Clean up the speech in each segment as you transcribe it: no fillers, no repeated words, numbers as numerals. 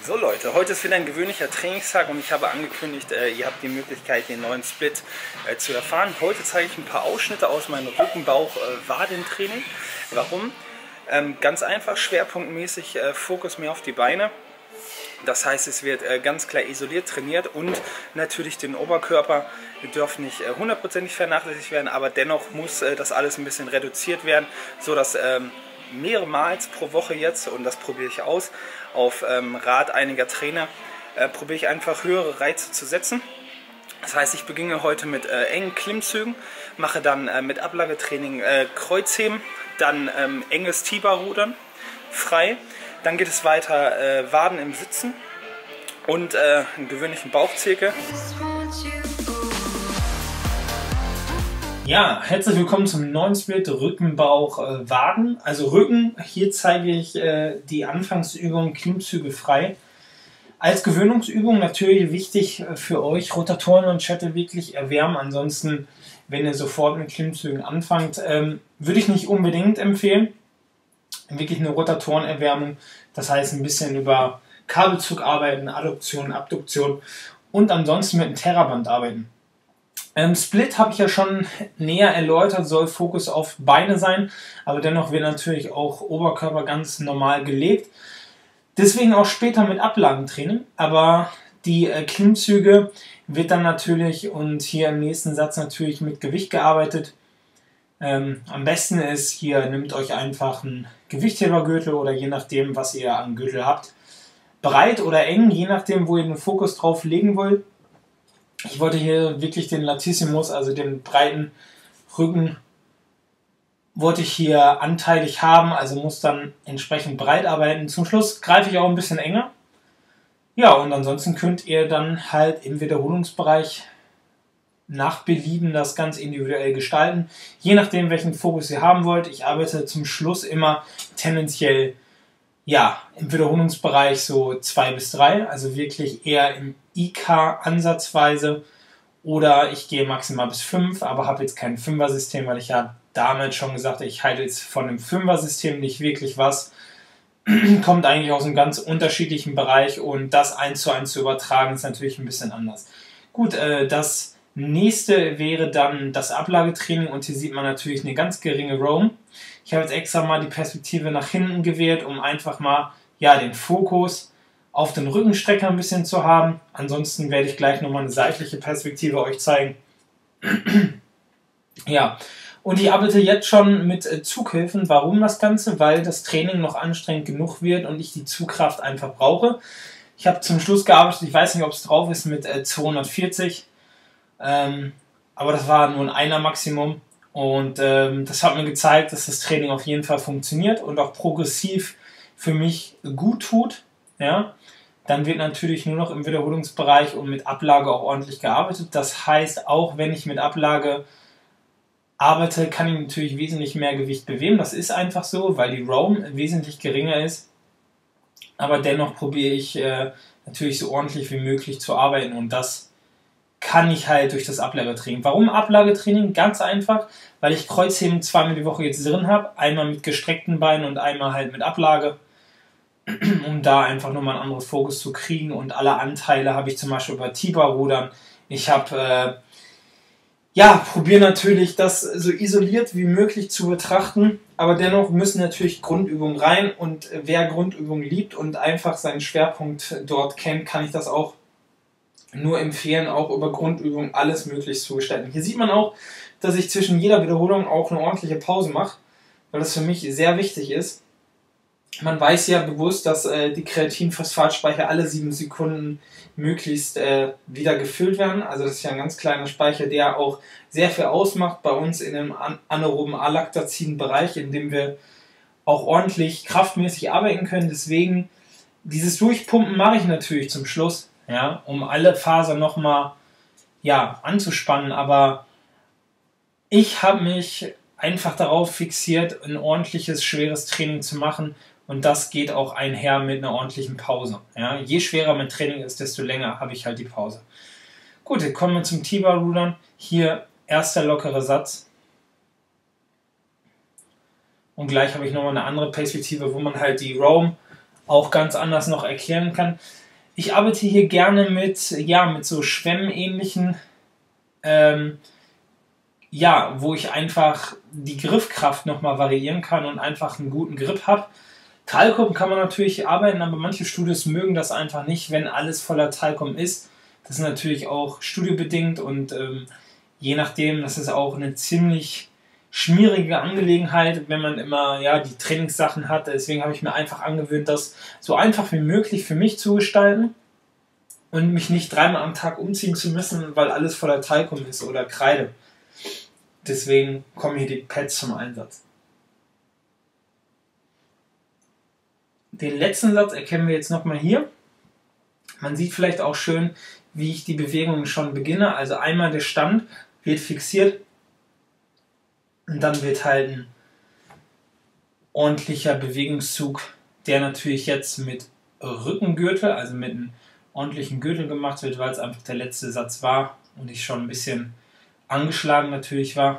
So Leute, heute ist wieder ein gewöhnlicher Trainingstag und ich habe angekündigt, ihr habt die Möglichkeit, den neuen Split zu erfahren. Heute zeige ich ein paar Ausschnitte aus meinem Rücken-, Bauch-, Wadentraining. Warum? Ganz einfach, schwerpunktmäßig Fokus mehr auf die Beine. Das heißt, es wird ganz klar isoliert trainiert und natürlich den Oberkörper darf nicht hundertprozentig vernachlässigt werden, aber dennoch muss das alles ein bisschen reduziert werden, sodass mehrmals pro Woche jetzt, und das probiere ich aus, auf Rat einiger Trainer, probiere ich einfach höhere Reize zu setzen. Das heißt, ich beginne heute mit engen Klimmzügen, mache dann mit Ablagetraining Kreuzheben, dann enges T-Bar-Rudern, frei. Dann geht es weiter Waden im Sitzen und einen gewöhnlichen Bauchzirkel. Ja, herzlich willkommen zum neuen Split Rücken, Bauch, Waden. Also Rücken, hier zeige ich die Anfangsübung Klimmzüge frei. Als Gewöhnungsübung natürlich wichtig für euch, Rotatoren und Schädel wirklich erwärmen. Ansonsten, wenn ihr sofort mit Klimmzügen anfangt, würde ich nicht unbedingt empfehlen. Wirklich eine Rotatorenerwärmung, das heißt ein bisschen über Kabelzug arbeiten, Adduktion, Abduktion und ansonsten mit dem Terraband arbeiten. Split habe ich ja schon näher erläutert, soll Fokus auf Beine sein, aber dennoch wird natürlich auch Oberkörper ganz normal gelegt. Deswegen auch später mit Ablagentraining, aber die Klimmzüge wird dann natürlich und hier im nächsten Satz natürlich mit Gewicht gearbeitet. Am besten ist, hier nehmt euch einfach einen Gewichthebergürtel oder je nachdem, was ihr an Gürtel habt, breit oder eng, je nachdem, wo ihr den Fokus drauf legen wollt. Ich wollte hier wirklich den Latissimus, also den breiten Rücken, wollte ich hier anteilig haben, also muss dann entsprechend breit arbeiten. Zum Schluss greife ich auch ein bisschen enger. Ja, und ansonsten könnt ihr dann halt im Wiederholungsbereich nach Belieben das ganz individuell gestalten, je nachdem, welchen Fokus ihr haben wollt. Ich arbeite zum Schluss immer tendenziell ja, im Wiederholungsbereich so 2 bis 3, also wirklich eher im IK ansatzweise, oder ich gehe maximal bis 5, aber habe jetzt kein 5er-System, weil ich ja damals schon gesagt habe, ich halte jetzt von dem 5er-System nicht wirklich was. Kommt eigentlich aus einem ganz unterschiedlichen Bereich und das 1:1 zu übertragen ist natürlich ein bisschen anders. Gut, das nächste wäre dann das Ablagetraining und hier sieht man natürlich eine ganz geringe Roam. Ich habe jetzt extra mal die Perspektive nach hinten gewählt, um einfach mal ja, den Fokus auf den Rückenstrecker ein bisschen zu haben. Ansonsten werde ich gleich nochmal eine seitliche Perspektive euch zeigen. Ja, und ich arbeite jetzt schon mit Zughilfen. Warum das Ganze? Weil das Training noch anstrengend genug wird und ich die Zugkraft einfach brauche. Ich habe zum Schluss gearbeitet, ich weiß nicht, ob es drauf ist, mit 240. Aber das war nur ein Einer Maximum und das hat mir gezeigt, dass das Training auf jeden Fall funktioniert und auch progressiv für mich gut tut. Ja? Dann wird natürlich nur noch im Wiederholungsbereich und mit Ablage auch ordentlich gearbeitet. Das heißt, auch wenn ich mit Ablage arbeite, kann ich natürlich wesentlich mehr Gewicht bewegen. Das ist einfach so, weil die Roam wesentlich geringer ist. Aber dennoch probiere ich natürlich so ordentlich wie möglich zu arbeiten und das kann ich halt durch das Ablagetraining. Warum Ablagetraining? Ganz einfach, weil ich Kreuzheben 2-mal die Woche jetzt drin habe. Einmal mit gestreckten Beinen und einmal halt mit Ablage, um da einfach nochmal einen anderen Fokus zu kriegen. Und alle Anteile habe ich zum Beispiel bei T-Bar-Rudern. Ich habe, probiere natürlich das so isoliert wie möglich zu betrachten, aber dennoch müssen natürlich Grundübungen rein und wer Grundübungen liebt und einfach seinen Schwerpunkt dort kennt, kann ich das auch nur empfehlen, auch über Grundübungen alles möglich zu gestalten. Hier sieht man auch, dass ich zwischen jeder Wiederholung auch eine ordentliche Pause mache, weil das für mich sehr wichtig ist. Man weiß ja bewusst, dass die Kreatinphosphatspeicher alle 7 Sekunden möglichst wieder gefüllt werden. Also das ist ja ein ganz kleiner Speicher, der auch sehr viel ausmacht bei uns in dem anaeroben Alaktazin-Bereich, in dem wir auch ordentlich kraftmäßig arbeiten können. Deswegen dieses Durchpumpen mache ich natürlich zum Schluss. Ja, um alle Fasern nochmal anzuspannen, aber ich habe mich einfach darauf fixiert, ein ordentliches, schweres Training zu machen und das geht auch einher mit einer ordentlichen Pause. Ja, je schwerer mein Training ist, desto länger habe ich halt die Pause. Gut, jetzt kommen wir zum T-Bar-Rudern. Hier erster lockerer Satz und gleich habe ich nochmal eine andere Perspektive, wo man halt die Roam auch ganz anders noch erklären kann. Ich arbeite hier gerne mit, ja, mit so schwemmähnlichen, ähm, ja, wo ich einfach die Griffkraft nochmal variieren kann und einfach einen guten Grip habe. Talkum kann man natürlich arbeiten, aber manche Studios mögen das einfach nicht, wenn alles voller Talkum ist. Das ist natürlich auch studiobedingt und je nachdem, das ist auch eine ziemlich schmierige Angelegenheit, wenn man immer ja die Trainingssachen hat. Deswegen habe ich mir einfach angewöhnt, das so einfach wie möglich für mich zu gestalten und mich nicht dreimal am Tag umziehen zu müssen, weil alles voller Talkum ist oder Kreide. Deswegen kommen hier die Pads zum Einsatz. Den letzten Satz erkennen wir jetzt nochmal hier. Man sieht vielleicht auch schön, wie ich die Bewegungen schon beginne. Also einmal der Stand wird fixiert und dann wird halt ein ordentlicher Bewegungszug, der natürlich jetzt mit Rückengürtel, also mit einem ordentlichen Gürtel gemacht wird, weil es einfach der letzte Satz war und ich schon ein bisschen angeschlagen natürlich war.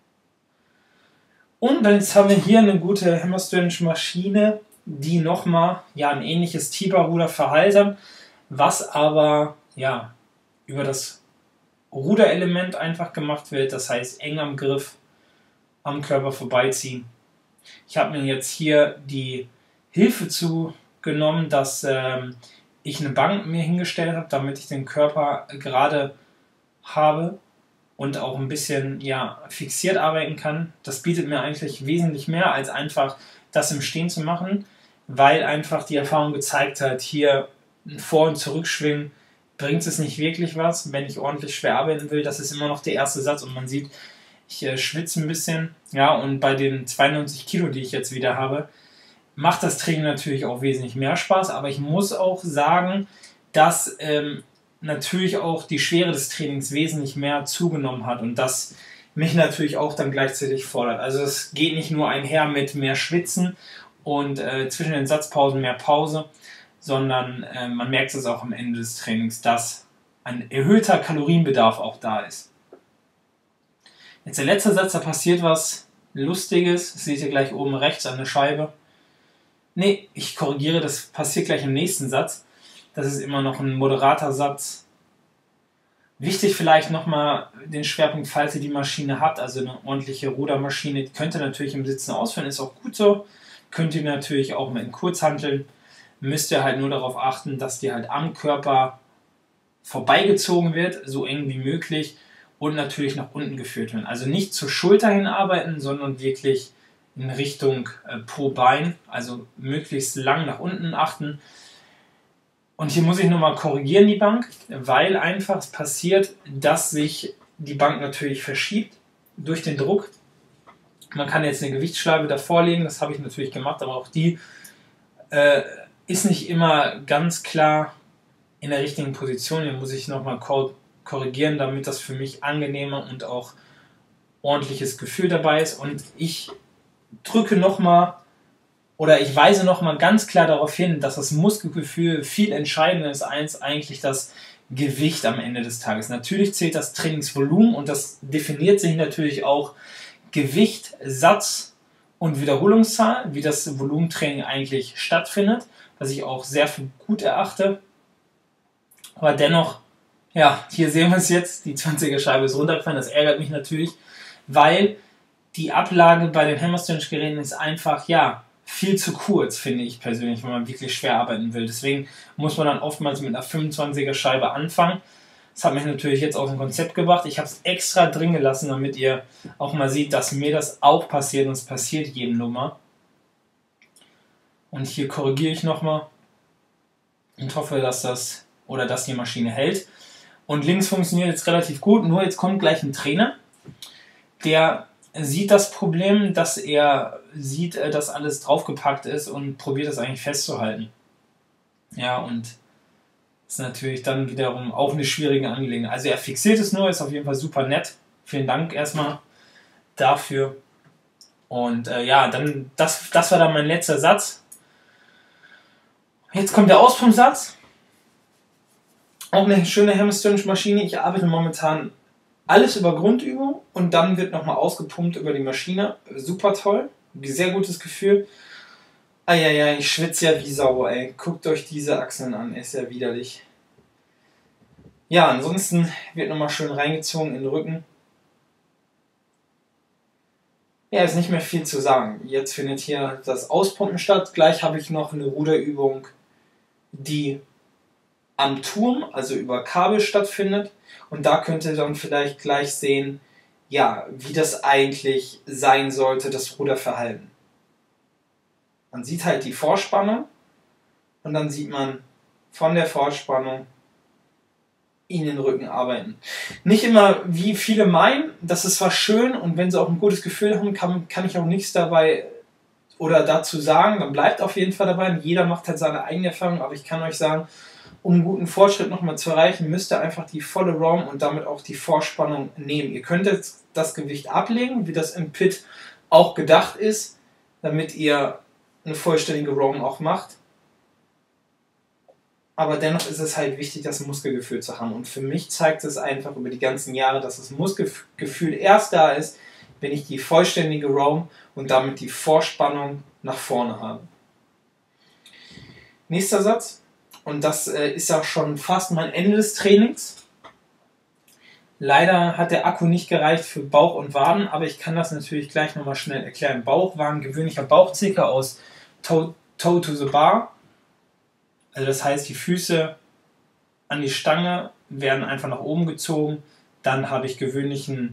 Und dann jetzt haben wir hier eine gute Hammerstone-Maschine, die nochmal ja, ein ähnliches Tiber-Ruder verhalten, was aber ja, über das Ruderelement einfach gemacht wird, das heißt eng am Griff, am Körper vorbeiziehen. Ich habe mir jetzt hier die Hilfe zugenommen, dass ich eine Bank mir hingestellt habe, damit ich den Körper gerade habe und auch ein bisschen ja, fixiert arbeiten kann. Das bietet mir eigentlich wesentlich mehr, als einfach das im Stehen zu machen, weil einfach die Erfahrung gezeigt hat, hier ein Vor- und Zurückschwingen bringt es nicht wirklich was, wenn ich ordentlich schwer arbeiten will. Das ist immer noch der erste Satz und man sieht, ich schwitze ein bisschen. Ja, und bei den 92 Kilo, die ich jetzt wieder habe, macht das Training natürlich auch wesentlich mehr Spaß, aber ich muss auch sagen, dass natürlich auch die Schwere des Trainings wesentlich mehr zugenommen hat und das mich natürlich auch dann gleichzeitig fordert. Also es geht nicht nur einher mit mehr Schwitzen und zwischen den Satzpausen mehr Pause, sondern man merkt es auch am Ende des Trainings, dass ein erhöhter Kalorienbedarf auch da ist. Jetzt der letzte Satz, da passiert was Lustiges, das seht ihr gleich oben rechts an der Scheibe. Ne, ich korrigiere, das passiert gleich im nächsten Satz. Das ist immer noch ein moderater Satz. Wichtig vielleicht nochmal den Schwerpunkt, falls ihr die Maschine habt, also eine ordentliche Rudermaschine, die könnt ihr natürlich im Sitzen ausführen, ist auch gut so. Könnt ihr natürlich auch mit Kurzhanteln. Müsst ihr halt nur darauf achten, dass die halt am Körper vorbeigezogen wird, so eng wie möglich und natürlich nach unten geführt werden. Also nicht zur Schulter hin arbeiten, sondern wirklich in Richtung pro Bein, also möglichst lang nach unten achten. Und hier muss ich nochmal korrigieren, die Bank, weil einfach es passiert, dass sich die Bank natürlich verschiebt durch den Druck. Man kann jetzt eine Gewichtsscheibe davor legen, das habe ich natürlich gemacht, aber auch die ist nicht immer ganz klar in der richtigen Position. Hier muss ich nochmal korrigieren, damit das für mich angenehmer und auch ordentliches Gefühl dabei ist. Und ich drücke nochmal oder ich weise nochmal ganz klar darauf hin, dass das Muskelgefühl viel entscheidender ist als eigentlich das Gewicht am Ende des Tages. Natürlich zählt das Trainingsvolumen und das definiert sich natürlich auch Gewicht, Satz und Wiederholungszahl, wie das Volumentraining eigentlich stattfindet, was ich auch sehr für gut erachte. Aber dennoch, ja, hier sehen wir es jetzt, die 20er Scheibe ist runtergefallen, das ärgert mich natürlich, weil die Ablage bei den Hammerstone-Geräten ist einfach, ja, viel zu kurz, finde ich persönlich, wenn man wirklich schwer arbeiten will. Deswegen muss man dann oftmals mit einer 25er Scheibe anfangen. Das hat mich natürlich jetzt auf ein Konzept gebracht. Ich habe es extra drin gelassen, damit ihr auch mal seht, dass mir das auch passiert und es passiert jedem Nummer. Und hier korrigiere ich nochmal und hoffe, dass die Maschine hält. Und links funktioniert jetzt relativ gut, nur jetzt kommt gleich ein Trainer, der sieht das Problem, dass er sieht, dass alles draufgepackt ist und probiert das eigentlich festzuhalten. Ja, und das ist natürlich dann wiederum auch eine schwierige Angelegenheit. Also er fixiert es nur, ist auf jeden Fall super nett. Vielen Dank erstmal dafür. Und ja, dann das war dann mein letzter Satz. Jetzt kommt der Auspumpsatz. Auch eine schöne Hammerstone-Maschine. Ich arbeite momentan alles über Grundübung und dann wird nochmal ausgepumpt über die Maschine. Super toll. Sehr gutes Gefühl. Eieiei, ich schwitze ja wie Sau, ey. Guckt euch diese Achseln an, ist ja widerlich. Ja, ansonsten wird nochmal schön reingezogen in den Rücken. Ja, ist nicht mehr viel zu sagen. Jetzt findet hier das Auspumpen statt. Gleich habe ich noch eine Ruderübung, die am Turm, also über Kabel stattfindet. Und da könnt ihr dann vielleicht gleich sehen, ja, wie das eigentlich sein sollte, das Ruderverhalten. Man sieht halt die Vorspannung und dann sieht man von der Vorspannung in den Rücken arbeiten. Nicht immer, wie viele meinen, das ist zwar schön und wenn sie auch ein gutes Gefühl haben, kann ich auch nichts dabei oder dazu sagen, dann bleibt auf jeden Fall dabei und jeder macht halt seine eigene Erfahrung, aber ich kann euch sagen, um einen guten Fortschritt nochmal zu erreichen, müsst ihr einfach die volle ROM und damit auch die Vorspannung nehmen. Ihr könnt jetzt das Gewicht ablegen, wie das im Pit auch gedacht ist, damit ihr eine vollständige ROM auch macht. Aber dennoch ist es halt wichtig, das Muskelgefühl zu haben. Und für mich zeigt es einfach über die ganzen Jahre, dass das Muskelgefühl erst da ist, wenn ich die vollständige ROM und damit die Vorspannung nach vorne habe. Nächster Satz. Und das ist auch schon fast mein Ende des Trainings. Leider hat der Akku nicht gereicht für Bauch und Waden, aber ich kann das natürlich gleich nochmal schnell erklären. Bauch war ein gewöhnlicher Bauchzirkel aus Toe to the Bar. Also das heißt, die Füße an die Stange werden einfach nach oben gezogen. Dann habe ich gewöhnliche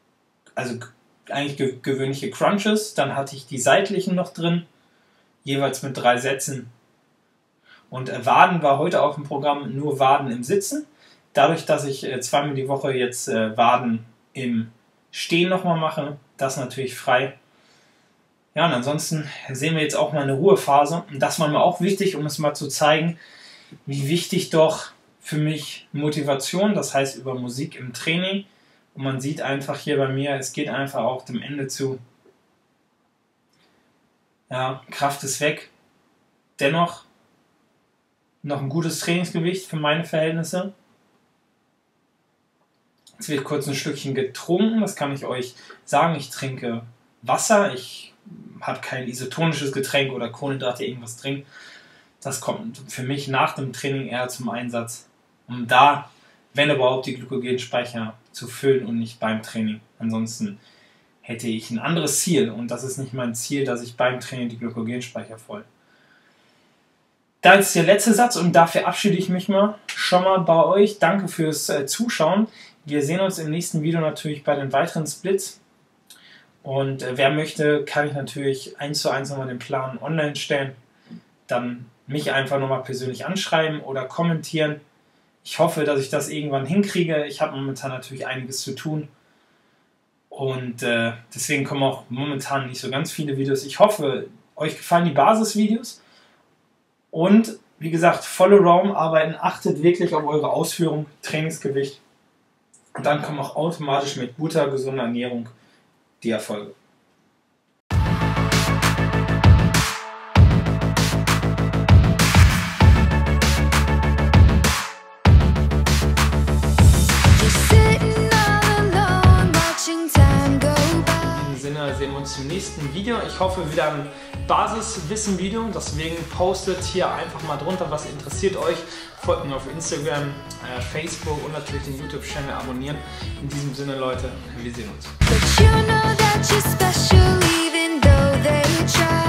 Crunches. Dann hatte ich die seitlichen noch drin, jeweils mit 3 Sätzen. Und Waden war heute auf dem Programm, nur Waden im Sitzen. Dadurch, dass ich zweimal die Woche jetzt Waden im Stehen nochmal mache, das natürlich frei. Ja, und ansonsten sehen wir jetzt auch mal eine Ruhephase. Und das war mir auch wichtig, um es mal zu zeigen, wie wichtig doch für mich Motivation, das heißt über Musik im Training. Und man sieht einfach hier bei mir, es geht einfach auch dem Ende zu. Ja, Kraft ist weg. Dennoch noch ein gutes Trainingsgewicht für meine Verhältnisse. Jetzt wird kurz ein Stückchen getrunken, das kann ich euch sagen. Ich trinke Wasser, ich habe kein isotonisches Getränk oder Kohlenhydrate, irgendwas trinken. Das kommt für mich nach dem Training eher zum Einsatz, um da, wenn überhaupt, die Glykogenspeicher zu füllen und nicht beim Training. Ansonsten hätte ich ein anderes Ziel und das ist nicht mein Ziel, dass ich beim Training die Glykogenspeicher voll. Da ist der letzte Satz und da verabschiede ich mich schon mal bei euch. Danke fürs Zuschauen. Wir sehen uns im nächsten Video natürlich bei den weiteren Splits. Und wer möchte, kann ich natürlich 1:1 nochmal den Plan online stellen. Dann mich einfach nochmal persönlich anschreiben oder kommentieren. Ich hoffe, dass ich das irgendwann hinkriege. Ich habe momentan natürlich einiges zu tun. Und deswegen kommen auch momentan nicht so ganz viele Videos. Ich hoffe, euch gefallen die Basisvideos. Und wie gesagt, volle ROM arbeiten, achtet wirklich auf eure Ausführung, Trainingsgewicht. Und dann kommen auch automatisch mit guter, gesunder Ernährung die Erfolge. Sehen wir uns im nächsten Video. Ich hoffe wieder ein Basiswissen-Video, deswegen postet hier einfach mal drunter, was interessiert euch. Folgt mir auf Instagram, Facebook und natürlich den YouTube-Channel abonnieren. In diesem Sinne, Leute, wir sehen uns.